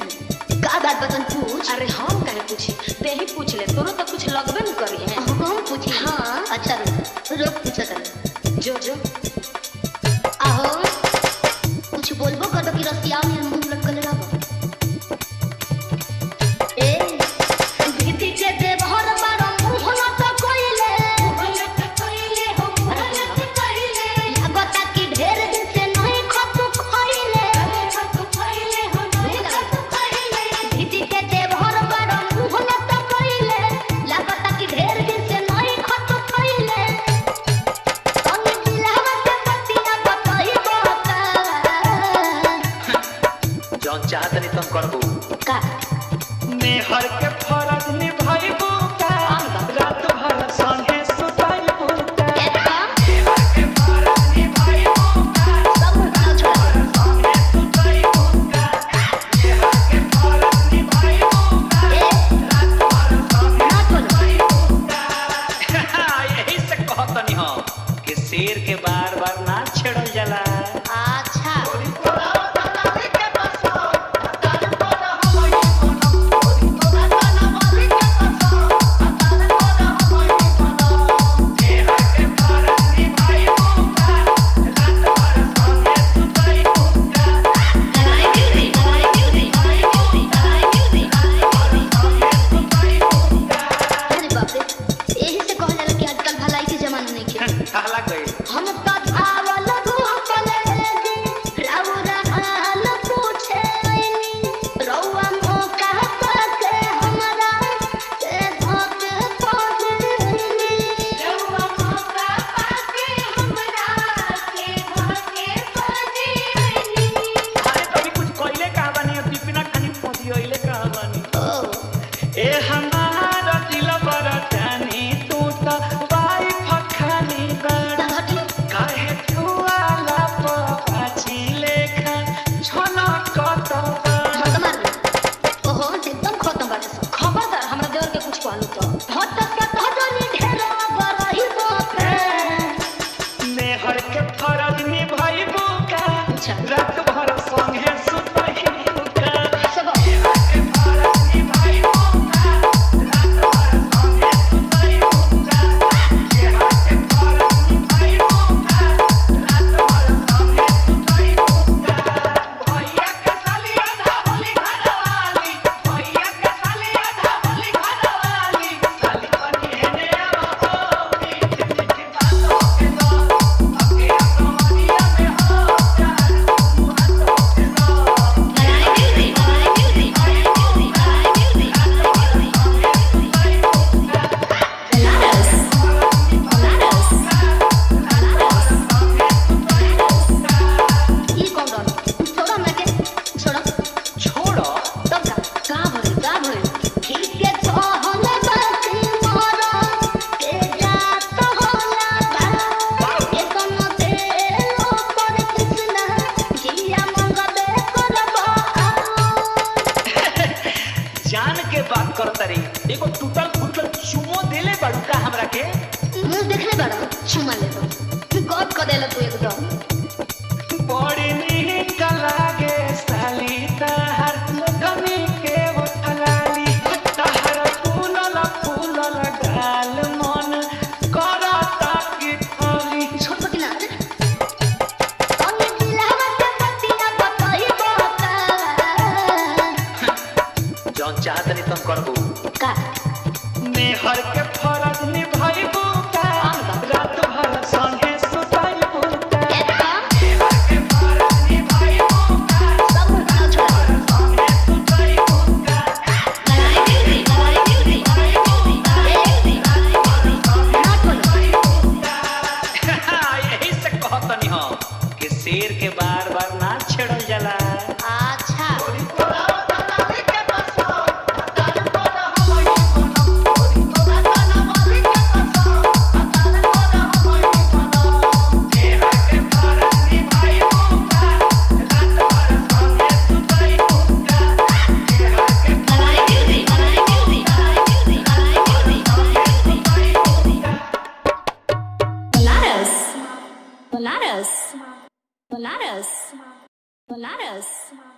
का बात बतन पूछ। अरे हम काहे पूछी, ते ही पूछ ले, तोरो तो कुछ लगबे न करी है। हम पूछी। हाँ अच्छा रुक पूछा कर। जो आहो कुछ बोलबो कर दो कि रसिया में मुंह लटकल रहबो। ए भीती के दे बहर बारो मुंह लट कोइले हो लट कोइले लागता कि ढेर दिन से नहीं खतु खइले हो नहीं खतु खइले। भीती के दे बहर बारो मुंह लट कोइले लागता कि ढेर दिन से नहीं खतु खइले। तनी दिलवा के पतिया बताई बात जौन चाहत नहीं तुम करबो का मेहर के फरज निभाइबो का रात भर संगे सुताइबो का मेहर के फरज निभाइबो का सब छोड़ा संगे सुताइबो का मेहर के फरज निभाइबो का रात भर संगे सुताइबो का। यही से कहतनी हो कि शेर के बार बार ना छेड़ल जाला। अच्छा हम तो धावल धूपले रौरा हाल पूछे रौआ मौका पाके हमरा से धोके पड़नी रौआ मौका पाके हमरा से धोके पड़नी। अरे कभी कुछ कोइले का बानी पिपना खानी पदियोइले का बानी। ए हमारा दिल बड़ा जानी तू तो वाइफ खानी बड़ा काहे छुआला पाछी लेखा छना कत ओहो एकदम खत्म बात। खबरदार हमरा देवर के कुछ कहलू तो हटक के धजनी ढेर बरही बापे मेहर के फरज निभाइबो का अच्छा। रात भर संगे सुतइबो का सब मेहर के फरज निभाइबो का रात भर संगे सुतइबो का मेहर के फरज निभाइबो का रात भर संगे सुतइबो का। भैया के साली आधा बोली घरवाली भैया के साली आधा बोली घरवाली साली बनी हेने आवा हो मीठी मीठी बातों के दो अके कमरिया में हो प्यार मुहातों के दो ई कौन रह छोड़ा हमरा के छोड़ा छोड़ो तब का भरे ठीक के कहल बाकी मोरा के जात होला बा एकदम तेरो पर कृष्णा जिया मंगबे करबा जान के बात करतरी एगो टूटल फूटल चुमो देले बड़ू का हमरा के मुंह देखले बड़ा चुमा ले तो गप क देला तू एकदम बड़ी नीक लागे साली तहर मुगमी के उठलाली तहर फूलल फूलल गाल मन करता कि थली छोट की ना तनी दिलवा के पतिया बताई बात जौन चाहत नहीं तुम करबो का मेहर के फरज निभाइबो का रात भर संगे सुताइबो का मेहर के फरज निभाइबो का सब छोड़ा संगे सुताइबो का यही से कहतनी हो कि शेर के बार बार ना छेड़ल जाला। अच्छा Polaris.